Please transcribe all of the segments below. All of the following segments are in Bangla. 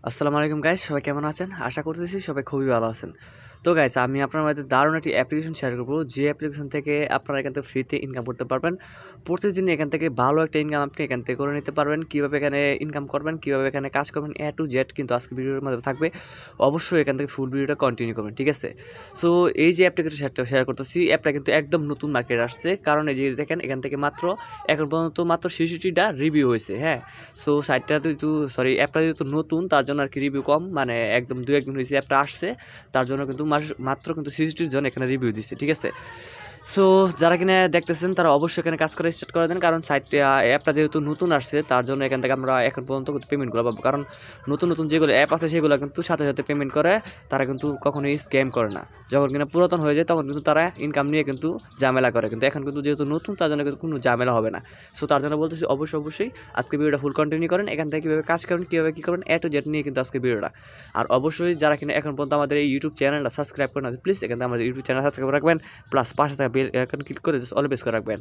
আসসালামু আলাইকুম গাইস, সবাই কেমন আছেন? আশা করতেছি সবাই খুবই ভালো আছেন। তো গাইস, আমি আপনার মধ্যে দারুণ একটি অ্যাপ্লিকেশন শেয়ার করব, যে অ্যাপ্লিকেশন থেকে আপনারা এখান থেকে ফ্রিতে ইনকাম করতে পারবেন। প্রতিদিন এখান থেকে ভালো একটা ইনকাম আপনি এখান থেকে করে নিতে পারবেন। কীভাবে এখানে ইনকাম করবেন, কীভাবে এখানে কাজ করবেন, এ টু জেড কিন্তু আজকে ভিডিওর মধ্যে থাকবে। অবশ্যই এখান থেকে ফুল ভিডিওটা কন্টিনিউ করবেন, ঠিক আছে? সো এই যে অ্যাপ্লিকেশন শেয়ার করতেছি, অ্যাপটা কিন্তু একদম নতুন মার্কেট আসছে। কারণ এই যে দেখেন, এখান থেকে এখন পর্যন্ত মাত্র 66টা রিভিউ হয়েছে। হ্যাঁ, সো সাইটটা যেহেতু অ্যাপটা যেহেতু নতুন, তার জন্য আর কি রিভিউ কম, মানে একদম 2-1 দিন হয়েছে অ্যাপটা আসছে, তার জন্য কিন্তু মাত্র কিন্তু 60 জন এখানে রিভিউ দিচ্ছে, ঠিক আছে? সো যারা কিনা দেখতেছেন তারা অবশ্যই এখানে কাজ করা স্টার্ট করে দেন, কারণ অ্যাপটা যেহেতু নতুন আসছে, তার জন্য এখান থেকে আমরা এখন পর্যন্ত কিন্তু পেমেন্টগুলো পাবো। কারণ নতুন নতুন যেগুলো অ্যাপ আছে সেগুলো কিন্তু সাথে সাথে পেমেন্ট করে, তারা কিন্তু কখনোই স্ক্যাম করে না। যখন কিনা পুরাতন হয়ে যায় তখন কিন্তু তারা ইনকাম নিয়ে কিন্তু ঝামেলা করে, কিন্তু এখন কিন্তু যেহেতু নতুন, তার জন্য কিন্তু কোনো ঝামেলা হবে না। সো তার জন্য বলতেছি অবশ্যই আজকে ভিডিওটা ফুল কন্টিনিউ করেন। এখান থেকে কীভাবে কাজ করেন, কীভাবে কী করবেন, এ টু জেড নিয়ে কিন্তু আজকে ভিডিওটা। আর অবশ্যই যারা কিনা এখন পর্যন্ত আমাদের এই ইউটিউব চ্যানেলটা সাবস্ক্রাইব করেন, প্লিজ এখান থেকে আমাদের ইউটিউব চ্যানেল সাবস্ক্রাইব রাখবেন, প্লাস পাশে থাকা বেল আইকন ক্লিক করে অলওয়েজ করে রাখবেন।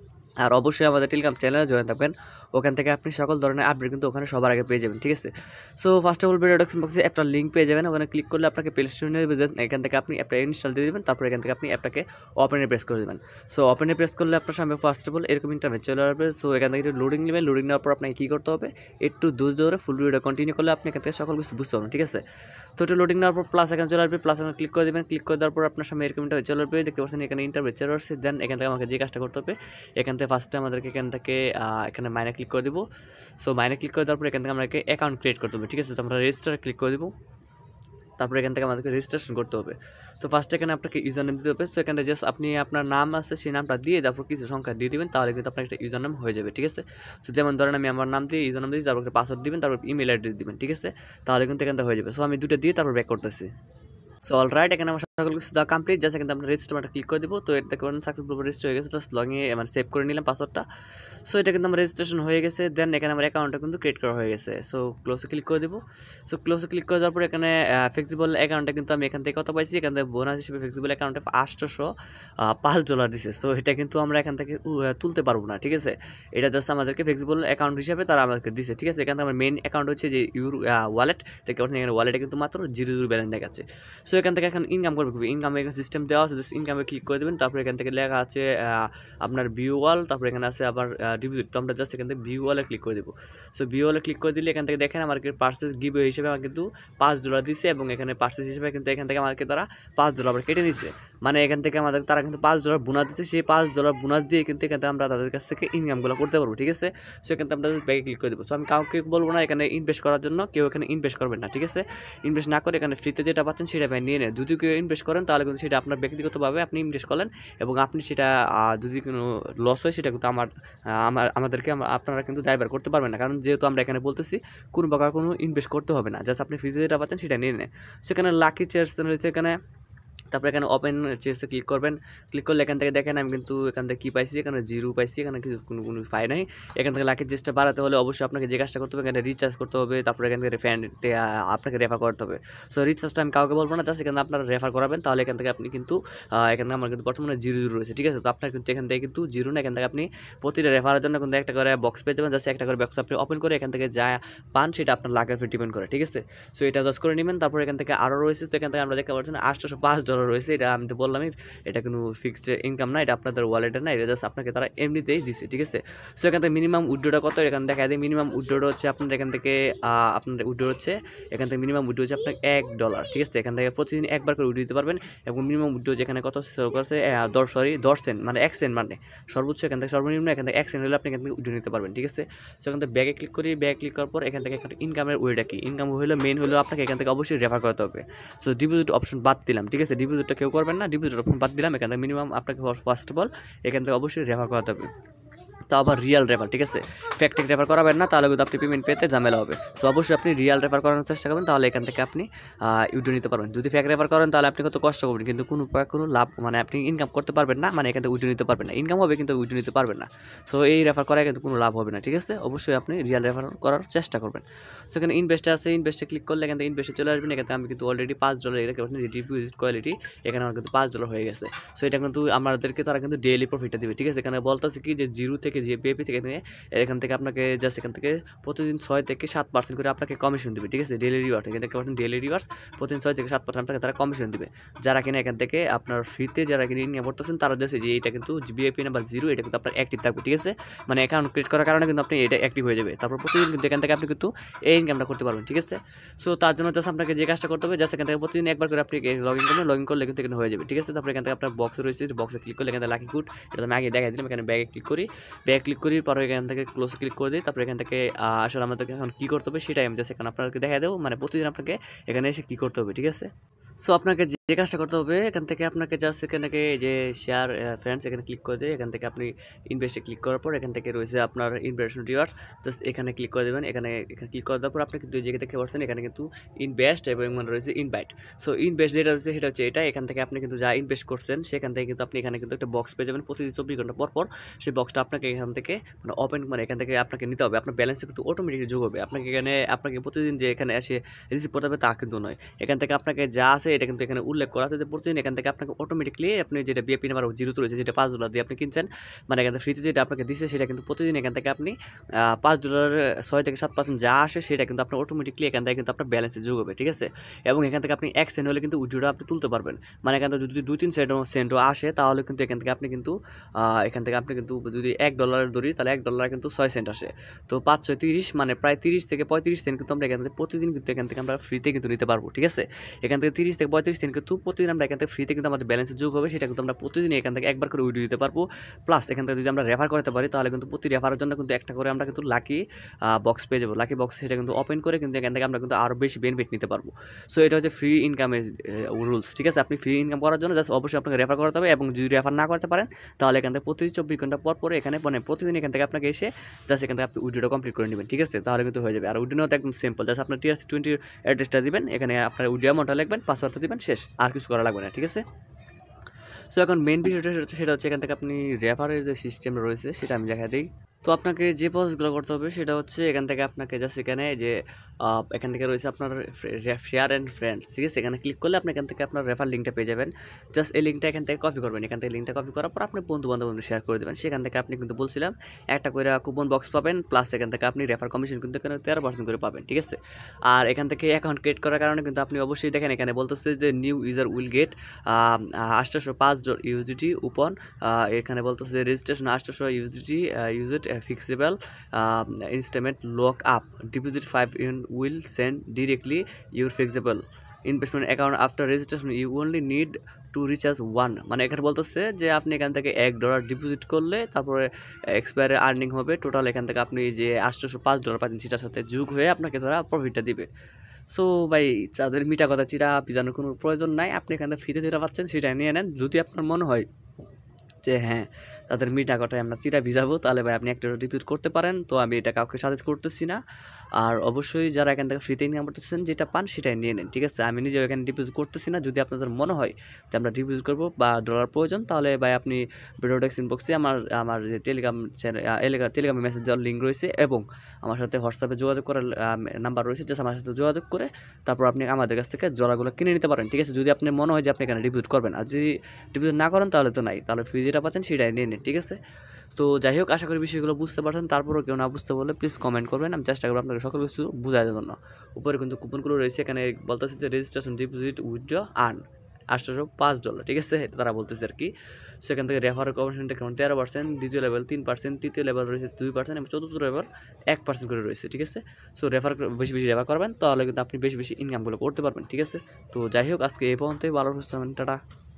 আর অবশ্যই আমাদের টেলিগ্রাম চ্যানেলে জয়েন থাকবেন, ওখান থেকে আপনি সকল ধরনের আপডেট কিন্তু ওখানে সবার আগে পেয়ে যাবেন, ঠিক আছে? So first of all video description বক্সে একটা লিঙ্ক পেয়ে যাবেন, ওখানে ক্লিক করলে আপনাকে প্লে স্টোরে নিয়ে যাবেন। এখান থেকে আপনি অ্যাপটা ইনস্টল দিয়ে দেবেন, তারপর এখান থেকে আপনি অ্যাপটাকে ওপেনে প্রেস করে দেবেন। সো ওপেনে প্রেস করলে আপনার সামনে ফার্স্ট অফ অল এরকম ইন্টারফেস চলে আসবে। সো এখান থেকে একটু লোডিং নেবেন, লোডিং নেওয়ার পর আপনাকে কী করতে হবে, একটু ধৈর্য ধরে ফুল ভিডিওটা কন্টিনিউ করলে আপনি এখান থেকে সকল কিছু বুঝতে পারবেন, ঠিক আছে? তো একটু লোডিং নেওয়ার পর প্লাস এখানে চলে আসবে, প্লাস এখানে ক্লিক করে দেবেন। ক্লিক করে দেওয়ার পর আপনার সামনে এরকম ইন্টারফেস চলে আসবে, দেখতে পাচ্ছেন এখানে ইন্টারফেস চলে আসছে। দেন এখান থেকে আমাকে যে কাজটা করতে হবে, এখান থেকে ফার্স্টে আমাদেরকে এখানে মাইনে ক্লিক করে দেবো। সো মাইনে ক্লিক করে দেওয়ার পর এখান থেকে আমাকে অ্যাকাউন্ট ক্রিয়েট করতে হবে, ঠিক আছে? তো আমরা রেজিস্টার ক্লিক করে দেবো, তারপরে এখান থেকে আমাদেরকে রেজিস্ট্রেশন করতে হবে। তো ফার্স্টে এখানে আপনাকে ইউজার নেম দিতে হবে। তো এখানে জাস্ট আপনি আপনার নাম আছে সেই নামটা দিয়ে তারপর কিছু সংখ্যা দিয়ে দিবেন, তাহলে কিন্তু আপনার একটা ইউজার নাম হয়ে যাবে, ঠিক আছে? তো যেমন ধরেন আমি আমার নাম দিয়ে ইউজার নাম দিই, তারপর পাসওয়ার্ড দিবেন, তারপর ইমেল অ্যাড্রেস দিবেন, ঠিক আছে? তাহলে কিন্তু এখান থেকে হয়ে যাবে। সো আমি দুটো দিয়ে তারপর ব্যাক করতেছি। সো অলরাইট, এখানে আমার সকল কিছু দেওয়া কমপ্লিট। জাস্ট এখানে আমরা রেজিস্টার বাটনে ক্লিক করে দেবো। তো এটা দেখুন সাকসেসফুল রেজিস্টার হয়ে গেছে। জাস্ট লগইন মানে সেভ করে নিলাম পাসওয়ার্ডটা। সো এটা কিন্তু আমার রেজিস্ট্রেশন হয়ে গেছে। দেন এখানে আমার অ্যাকাউন্টটা কিন্তু ক্রিয়েট করা হয়ে গেছে। সো ক্লোজে ক্লিক করে দেবো। সো ক্লোজে ক্লিক করে দেওয়ার পর এখানে ফ্লেক্সিবল অ্যাকাউন্টে কিন্তু আমি এখান থেকে কত পাইছি, এখান থেকে বোনাস হিসেবে ফ্লেক্সিবল অ্যাকাউন্টে $805 দিছে। সো এটা কিন্তু আমরা এখান থেকে তুলতে পারবো না, ঠিক আছে? এটা জাস্ট আমাদেরকে ফ্লেক্সিবল অ্যাকাউন্ট হিসেবে তারা আমাদেরকে দিছে, ঠিক আছে? এখান থেকে আমার মেইন অ্যাকাউন্ট হচ্ছে যে ওয়ালেট, দেখতে পাচ্ছেন এখানে ওয়ালেটে কিন্তু মাত্র 0 ব্যালেন্স দেখাচ্ছে। সো এখান থেকে এখন ইনকাম করবে, ইনকাম এখানে সিস্টেম দেওয়া আছে, জাস্ট ইনকামে ক্লিক করে দেবেন। তারপর এখান থেকে লেখা আছে আপনার ভিউ ওয়াল, তারপর এখানে আছে আবার ডিপোজিট। তো আমরা জাস্ট এখান থেকে ভিউ ওয়ালে ক্লিক করে দেবো। সো ভিউ ওয়ালে ক্লিক করে দিলে এখান থেকে দেখেন আমার পার্সেস গিভওয়ে হিসেবে আমার কিন্তু $5 দিচ্ছে, এবং এখানে পার্সেস হিসেবে কিন্তু এখান থেকে আমাকে তারা $5 আবার কেটে নিচ্ছে। মানে এখান থেকে তারা কিন্তু $5 বোনাস দিচ্ছে, সেই $5 বোনাস দিয়ে কিন্তু এখান থেকে আমরা তাদের কাছ থেকে ইনকামগুলো করতে পারবো, ঠিক আছে? সো এখান থেকে আমরা ব্যাগে ক্লিক করে দেবো। সো আমি কাউকে বলবো না এখানে ইনভেস্ট করার জন্য, কেউ এখানে ইনভেস্ট করবেন না, ঠিক আছে? ইনভেস্ট না করে এখানে ফ্রিতে যেটা পাচ্ছেন সেটা নিয়ে নেন। যদি কেউ ইনভেস্ট করেন তাহলে কিন্তু সেটা আপনার ব্যক্তিগতভাবে আপনি ইনভেস্ট করলেন, এবং আপনি সেটা যদি কোনো লস হয় সেটা কিন্তু আমাদেরকে আপনারা কিন্তু দায়ভার করতে পারবেন না, কারণ যেহেতু আমরা এখানে বলতেছি কোনো প্রকার কোনো ইনভেস্ট করতে হবে না, জাস্ট আপনি ফ্রিতে যেটা পাচ্ছেন সেটা নিয়ে নেন। সেখানে লাকি চেয়ার্স রয়েছে এখানে, তারপর এখানে ওপেন চেসে ক্লিক করবেন। ক্লিক করলে এখান থেকে দেখেন আমি কিন্তু এখান থেকে কী পাইছি, এখানে 0 পাইছি, এখানে কিছু কোনো পাই নাই। এখান থেকে লাকি চেসটা বাড়াতে হলে অবশ্যই আপনাকে যে কাজটা করতে হবে, এখানে রিচার্জ করতে হবে, তারপর এখান থেকে আপনাকে রেফার করতে হবে। সো রিচার্জটা আমি কাউকে বলবো না, জাস্ট এখানে আপনারা রেফার করাবেন, তাহলে এখান থেকে আপনি কিন্তু এখানে আমার কিন্তু বর্তমানে 0 রয়েছে, ঠিক আছে? তো আপনার কিন্তু এখান থেকে কিন্তু 0 না, এখান থেকে আপনি প্রতিটা রেফারের জন্য কিন্তু একটা করে বক্স পেয়ে যাবেন। জাস্ট একটা করে বক্স আপনি ওপেন করে এখান থেকে যা পান সেটা আপনার লাখের উপর ডিপেন্ড করে, ঠিক আছে? সো এটা জাস্ট করে নেবেন। তারপর এখান থেকে আরও রয়েছে, তো এখান থেকে আমরা দেখতে পাচ্ছি $805 রয়েছে। এটা আমি তো বললামই, এটা কোনো ফিক্সড ইনকাম না, এটা আপনাদের ওয়ালেটে না, এটা জাস্ট আপনাকে তারা এমনিতেই দিচ্ছে, ঠিক আছে? সো এখান থেকে মিনিমাম উইথড্রটা কত এখানে দেখা যায়। মিনিমাম উইথড্রটা হচ্ছে আপনার এখান থেকে আপনার উইথড্র হচ্ছে এখান থেকে মিনিমাম উইথড্র হচ্ছে আপনার $1, ঠিক আছে? এখান থেকে প্রতিদিন একবার করে উইথড্র দিতে পারবেন, এবং মিনিমাম উইথড্র যেখানে কত করছে 10 সেন্ট, মানে 1 সেন্ট, মানে সর্বোচ্চ এখান থেকে সর্বনিম্ন এখান থেকে 1 সেন্ট হলে আপনি এখান থেকে উইথড্র নিতে পারবেন, ঠিক আছে? সো এখান থেকে ব্যাগে ক্লিক করি, ব্যাগে ক্লিক করার পর এখান থেকে ইনকামের ওয়েটা কি, ইনকাম হলো মেইন হলো আপনাকে এখান থেকে অবশ্যই রেফার করতে হবে। সো ডিপোজিট অপশন বাদ দিলাম, ঠিক আছে? ডিপোজিটটা কেউ করবেন না, ডিপোজিট অপশন বাদ দিলাম। এখান থেকে মিনিমাম আপনাকে ফার্স্ট অফ অল এখান থেকে অবশ্যই রেফার করাতে হবে, তো আবার রিয়াল রেফার, ঠিক আছে? ফ্যাক্টিক রেফার করাবেন না, তাহলে কিন্তু আপনি পেমেন্ট পেতে ঝামেলা হবে। সো অবশ্যই আপনি রিয়াল রেফার করানোর চেষ্টা করবেন, তাহলে এখান থেকে আপনি উইথড্র নিতে পারবেন। যদি ফ্যাক রেফার করেন তাহলে আপনি কত কষ্ট করবেন, কিন্তু কোনো লাভ মানে আপনি ইনকাম করতে পারবেন না, মানে এখান থেকে উইথড্র নিতে পারবেন না। ইনকাম হবে কিন্তু উইথড্র নিতে পারবেন না। সো এই রেফার করায় কিন্তু কোনো লাভ হবে না, ঠিক আছে? অবশ্যই আপনি রিয়াল রেফার করার চেষ্টা করবেন। সো এখানে ইনভেস্টে আছে, ইনভেস্টে ক্লিক করলে এখান থেকে ইনভেস্টে চলে আসবেন। এখানে আমি কিন্তু অলরেডি $5 এটাকে ডিপোজিট কোয়ালিটি, এখানে আমার কিন্তু $5 হয়ে গেছে। সো এটা কিন্তু আমাদেরকে তারা কিন্তু ডেইলি প্রফিটটা দেবে, ঠিক আছে? এখানে বলতেছে কি যে 0 থেকে যে বিএপি থেকে নিয়ে এখান থেকে আপনাকে জাস্ট এখান থেকে প্রতিদিন 6 থেকে 7% করে আপনাকে কমিশন দেবে, ঠিক আছে? ডেইলি রিওয়ার্ড এখান থেকে ডেইলি রিওয়ার্ডস প্রতিদিন 6 থেকে 7% আপনাকে তারা কমিশন দেবে। যারা কিনা এখান থেকে আপনার ফ্রিতে যারা কিনা ইনকাম করতেছেন তারা জাস্ট যে এটা কিন্তু বিএপি নাম্বার 0 এটা কিন্তু আপনার অ্যাক্টিভ থাকবে, ঠিক আছে? মানে অ্যাকাউন্ট ক্রিয়েট করার কারণে কিন্তু আপনি এটা অ্যাক্টিভ হয়ে যাবে। তারপর প্রতিদিন কিন্তু এখান থেকে আপনি কিন্তু এই ইনকামটা করতে পারবেন, ঠিক আছে? সো তার জন্য জাস্ট আপনাকে যে কাজটা করতে হবে জাস্ট এখান থেকে প্রতিদিন একবার করে আপনি লগ ইন করলে কিন্তু এখানে হয়ে যাবে, ঠিক আছে? তারপরে এখান থেকে আপনার বক্স রয়েছে, বক্সে ক্লিক করলে এখানে লাকি কোড এটা আমি আগে দেখাই দিলাম। এখানে ব্যাগে ক্লিক করি, ব্যাগে ক্লিক করি, পরে এখান থেকে ক্লোজ ক্লিক করে দিই। তারপরে এখান থেকে আসলে আমাদেরকে এখন কী করতে হবে সেটাই আমি জাস্ট এখানে আপনাকে দেখা দেবো, মানে প্রতিদিন আপনাকে এখানে এসে কী করতে হবে, ঠিক আছে? সো আপনাকে যে কাজটা করতে হবে এখান থেকে আপনাকে জাস্ট এখান থেকে যে শেয়ার ফ্রেন্ডস এখানে ক্লিক করে দিয়ে এখান থেকে আপনি ইনভেস্টে ক্লিক করার পর এখান থেকে রয়েছে আপনার ইনভেস্টমেন্ট রিওয়ার্ডস, জাস্ট এখানে ক্লিক করে দেবেন। এখানে ক্লিক করে দেওয়ার পর আপনি কিন্তু জায়গা দেখতে পাচ্ছেন এখানে কিন্তু ইনভেস্ট এবং মানে রয়েছে ইনভাইট। সো ইনভেস্ট যেটা রয়েছে সেটা হচ্ছে এটা, এখান থেকে আপনি কিন্তু যা ইনভেস্ট করছেন সেখান থেকে কিন্তু আপনি এখানে কিন্তু একটা বক্স পেয়ে যাবেন প্রতিদিন 24 ঘন্টা পর পর। সেই বক্সটা আপনাকে এখান থেকে মানে ওপেন মানে এখান থেকে আপনাকে নিতে হবে, আপনার ব্যালেন্সে কিন্তু অটোমেটিকলি যোগ হবে। আপনাকে প্রতিদিন যে এখানে এসে রিসিভ করতে হবে তা কিন্তু নয়, এখান থেকে আপনাকে যা আছে এটা কিন্তু এখানে উল্লেখ করা আছে যে প্রতিদিন এখান থেকে আপনাকে অটোমেটিকলি আপনি যেটা বিএপি নাম্বার 0 রয়েছে যেটা $5 দিয়ে আপনি কিনছেন, মানে এখান থেকে ফ্রিতে যেটা আপনাকে দিচ্ছে সেটা কিন্তু প্রতিদিন এখান থেকে আপনি $5 6 থেকে 7% যা আসে সেটা কিন্তু আপনার অটোমেটিকলি এখান থেকে কিন্তু আপনার ব্যালেন্সে যোগ হবে, ঠিক আছে? এবং এখান থেকে আপনি 1 সেন্ট হলে কিন্তু উইথড্রটা আপনি তুলতে পারবেন। মানে এখান থেকে যদি 2-3 সেন্টও আসে তাহলে কিন্তু এখান থেকে আপনি কিন্তু যদি $1 ধরি তাহলে $1 কিন্তু 6 সেন্ট আসে। তো 5 6 30 মানে প্রায় 30 থেকে 35 সেন্ট কিন্তু আমরা এখান থেকে প্রতিদিন কিন্তু এখান থেকে আমরা ফ্রিতে কিন্তু নিতে পারবো, ঠিক আছে? এখান থেকে 30 থেকে 35 সেন্ট কিন্তু প্রতিদিন আমরা এখান থেকে ফ্রিতে কিন্তু আমাদের ব্যালেন্সে যোগ হবে, সেটা কিন্তু আমরা প্রতিদিন এখান থেকে একবার করে উইথড্র দিতে পারবো। প্লাস এখান থেকে যদি আমরা রেফার করতে পারি তাহলে কিন্তু প্রতি রেফারের জন্য কিন্তু একটা করে আমরা কিন্তু লাকি বক্স পেয়ে যাবো। লাকি বক্স সেটা কিন্তু ওপেন করে কিন্তু এখান থেকে আমরা কিন্তু আরও বেশি বেনিফিট নিতে পারবো। সো এটা হচ্ছে ফ্রি ইনকামের রুলস, ঠিক আছে? আপনি ফ্রি ইনকাম করার জন্য জাস্ট অবশ্যই আপনাকে রেফার করতে হবে, এবং যদি রেফার না করতে পারেন তাহলে এখান থেকে প্রতি 24 ঘন্টা পর পরে এখানে মানে প্রতিদিন এখান থেকে আপনাকে এসে জাস্ট এখান থেকে আপনি উইথড্রটা কমপ্লিট করে নেবেন, ঠিক আছে? তাহলে কিন্তু হয়ে যাবে। আর উইথড্র নেওয়া একদম সিম্পল, জাস্ট আপনার TRC20 অ্যাড্রেসটা দিবেন, এখানে আপনার উইথড্র অ্যামাউন্টটা লিখবেন, পাসওয়ার্ডটা দিবেন, শেষ, আর কিছু করা লাগবে না, ঠিক আছে? সো এখন মেন বিষয়টা সেটা হচ্ছে এখান থেকে আপনি রেফারের যে সিস্টেম রয়েছে সেটা আমি দেখা দিই। তো আপনাকে যে প্রসেসগুলো করতে হবে সেটা হচ্ছে এখান থেকে আপনাকে জাস্ট এখানে যে এখান থেকে রয়েছে আপনার শেয়ার অ্যান্ড ফ্রেন্ডস, ঠিক আছে? এখানে ক্লিক করলে আপনি এখান থেকে আপনার রেফার লিঙ্কটা পেয়ে যাবেন। জাস্ট এই লিঙ্কটা এখান থেকে কপি করবেন, এখান থেকে লিঙ্কটা কপি করার পর আপনি বন্ধু বান্ধব শেয়ার করে দেবেন। সেখান থেকে আপনি কিন্তু বলছিলাম একটা করে কুপন বক্স পাবেন, প্লাস এখান থেকে আপনি রেফার কমিশন কিন্তু এখানে 13% করে পাবেন, ঠিক আছে? আর এখান থেকে অ্যাকাউন্ট ক্রিয়েট করার কারণে কিন্তু আপনি অবশ্যই দেখেন এখানে বলতেছে যে নিউ ইউজার উইল গেট $805 উপন, এখানে বলতেছে যে registration $800 use it fixable instrument lock up deposit 5 in will send directly your fixable investment account after registration you only need to recharge 1, মানে এখানে বলতেছে যে আপনি এখান থেকে $1 ডিপোজিট করলে তারপরে এক্সপায়ারে আর্নিং হবে টোটাল এখান থেকে আপনি যে $805 পাচ্ছেন সেটার সাথে যোগ হয়ে আপনাকে তারা প্রফিটটা দিবে। সো ভাই তাদের মিটা কথা চিরা ভিজানোর কোনো প্রয়োজন নাই, আপনি এখান থেকে ফ্রিতে যেটা পাচ্ছেন সেটা নিয়ে নেন। যদি আপনার মনে হয় যে হ্যাঁ তাদের মিটা কথায় আমরা চিরা ভিজাবো তাহলে ভাই আপনি একটা ডিপোজিট করতে পারেন, তো আমি এটা কাউকে সাজেস্ট করতেছি না। আর অবশ্যই যারা এখান থেকে ফ্রিতে ইনকাম করতেছেন যেটা পান সেটাই নিয়ে নেন, ঠিক আছে? আমি নিজেও এখানে ডিপোজিট করতেছি না। যদি আপনাদের মনে হয় যে আমরা ডিপোজিট করবো বা ডলার প্রয়োজন তাহলে ভাই আপনি ভিডিও ডেসক্রিপশন বক্সে আমার যে টেলিগ্রাম টেলিগ্রামে মেসেজ দেওয়ার লিঙ্ক রয়েছে এবং আমার সাথে হোয়াটসঅ্যাপে যোগাযোগ করার নাম্বার রয়েছে, জাস্ট আমার সাথে যোগাযোগ করে তারপর আপনি আমাদের কাছ থেকে জলাগুলো কিনে নিতে পারেন, ঠিক আছে? যদি আপনি মনে হয় যে আপনি এখানে ডিপোজিট করবেন, আর যদি ডিপোজিট না করেন তাহলে তো নাই, তাহলে ফ্রি যেটা পাচ্ছেন সেটাই নিয়ে নিন, ঠিক আছে? তো যাই হোক আশা করি বিষয়গুলো বুঝতে পারছেন। তারপরেও কেউ না বুঝতে বললে প্লিজ কমেন্ট করবেন, আমি চেষ্টা করবো আপনাকে সকল কিছু বোঝার জন্য। উপরে কিন্তু কুপনগুলো রয়েছে, এখানে বলতেছে যে রেজিস্ট্রেশন ডিপোজিট উইথড্র আর্ন $805, ঠিক আছে? তারা বলতেছে আর কি। সেখান থেকে রেফারের কমিশন থেকে 13%, দ্বিতীয় লেভেল 3%, তৃতীয় লেভেল রয়েছে 2% এবং চতুর্থ লেভেল 1% করে রয়েছে, ঠিক আছে? সো বেশি বেশি রেফার করবেন তাহলে কিন্তু আপনি বেশি বেশি ইনকামগুলো করতে পারবেন, ঠিক আছে? তো যাই হোক আজকে এই পর্যন্তই, ভালো সুস্থ টাটা।